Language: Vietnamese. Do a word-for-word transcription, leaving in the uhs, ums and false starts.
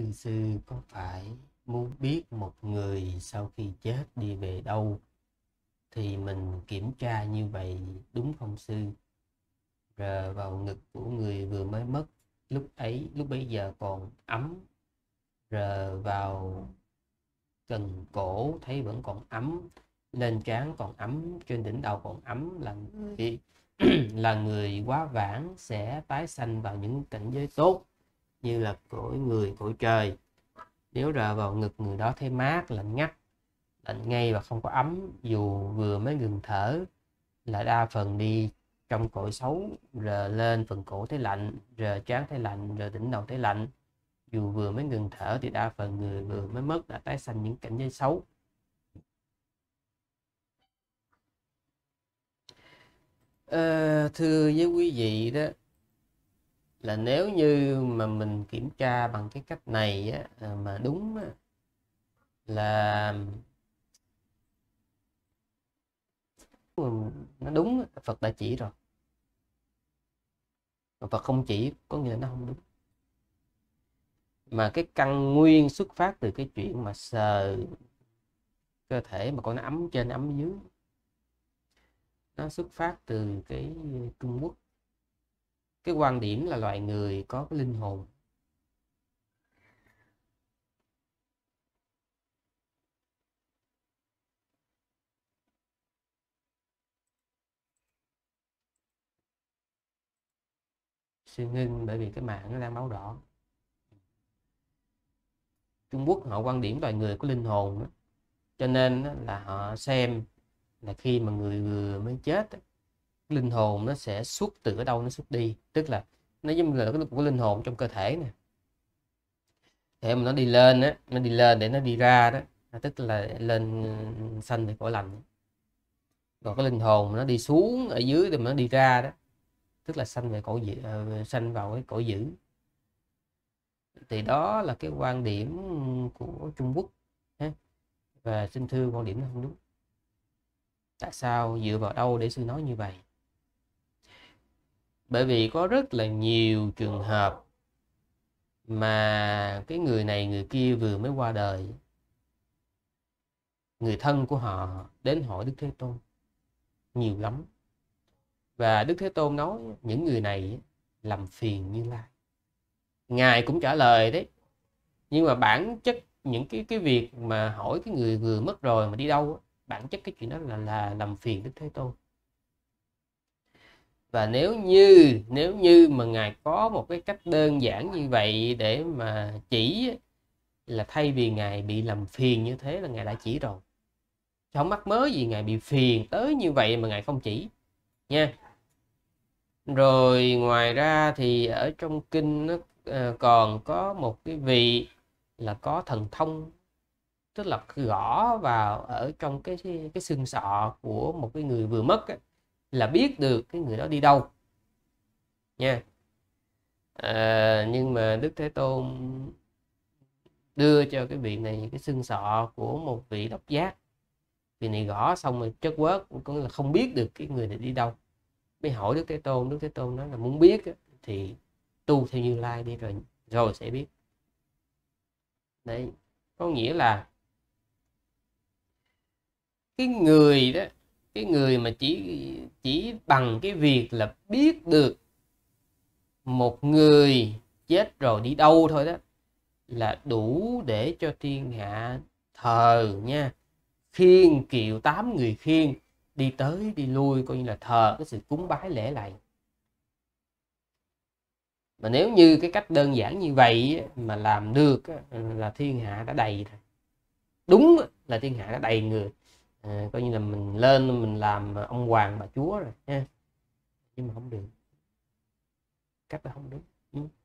Sư sư có phải muốn biết một người sau khi chết đi về đâu thì mình kiểm tra như vậy đúng không sư? Rờ vào ngực của người vừa mới mất, lúc ấy lúc bấy giờ còn ấm, rờ vào cần cổ thấy vẫn còn ấm, lên trán còn ấm, trên đỉnh đầu còn ấm, là người, là người quá vãng sẽ tái sanh vào những cảnh giới tốt như là cõi người cõi trời. Nếu rờ vào ngực người đó thấy mát, lạnh ngắt, lạnh ngay và không có ấm dù vừa mới ngừng thở, là đa phần đi trong cõi xấu. Rờ lên phần cổ thấy lạnh, rờ trán thấy lạnh, rờ đỉnh đầu thấy lạnh, dù vừa mới ngừng thở thì đa phần người vừa mới mất đã tái sanh những cảnh giới xấu. Ờ, thưa với quý vị đó, là nếu như mà mình kiểm tra bằng cái cách này á, mà đúng á, là nó đúng, Phật đã chỉ rồi. Mà Phật không chỉ có nghĩa là nó không đúng, mà cái căn nguyên xuất phát từ cái chuyện mà sờ cơ thể mà con nó ấm trên ấm dưới, nó xuất phát từ cái Trung Quốc. Cái quan điểm là loài người có cái linh hồn. Sư ngưng bởi vì cái mạng nó đang máu đỏ. Trung Quốc họ quan điểm loài người có linh hồn đó. Cho nên là họ xem là khi mà người vừa mới chết, linh hồn nó sẽ xuất từ ở đâu nó xuất đi, tức là nó giống như là cái linh hồn trong cơ thể nè, để mà nó đi lên á, nó đi lên để nó đi ra đó, tức là lên sanh về cõi lành. Còn cái linh hồn nó đi xuống ở dưới thì nó đi ra đó, tức là sanh về cõi dữ, sanh vào cái cõi dữ. Thì đó là cái quan điểm của Trung Quốc. Và xin thưa quan điểm nó không đúng. Tại sao, dựa vào đâu để sư nói như vậy? Bởi vì có rất là nhiều trường hợp mà cái người này người kia vừa mới qua đời, người thân của họ đến hỏi Đức Thế Tôn nhiều lắm. Và Đức Thế Tôn nói những người này làm phiền Như Lai. Ngài cũng trả lời đấy. Nhưng mà bản chất những cái cái việc mà hỏi cái người vừa mất rồi mà đi đâu, bản chất cái chuyện đó là là làm phiền Đức Thế Tôn. Và nếu như nếu như mà Ngài có một cái cách đơn giản như vậy để mà chỉ, là thay vì Ngài bị làm phiền như thế là Ngài đã chỉ rồi. Không mắc mớ gì Ngài bị phiền tới như vậy mà Ngài không chỉ nha. Rồi ngoài ra thì ở trong kinh nó còn có một cái vị là có thần thông, tức là gõ vào ở trong cái cái xương sọ của một cái người vừa mất ấy, là biết được cái người đó đi đâu nha. À, nhưng mà Đức Thế Tôn đưa cho cái vị này cái xương sọ của một vị độc giác. Vị này gõ xong rồi chất quớt, cũng là không biết được cái người này đi đâu. Mới hỏi Đức Thế Tôn, Đức Thế Tôn nói là muốn biết thì tu theo Như Lai đi rồi rồi sẽ biết. Đấy, có nghĩa là cái người đó, cái người mà chỉ chỉ bằng cái việc là biết được một người chết rồi đi đâu thôi đó là đủ để cho thiên hạ thờ nha, khiêng kiệu tám người khiêng đi tới đi lui, coi như là thờ cái sự cúng bái lễ lạy. Mà nếu như cái cách đơn giản như vậy mà làm được là thiên hạ đã đầy rồi. Đúng là thiên hạ đã đầy người, à, coi như là mình lên mình làm ông hoàng bà chúa rồi nha. Nhưng mà không được, cách đó không đúng.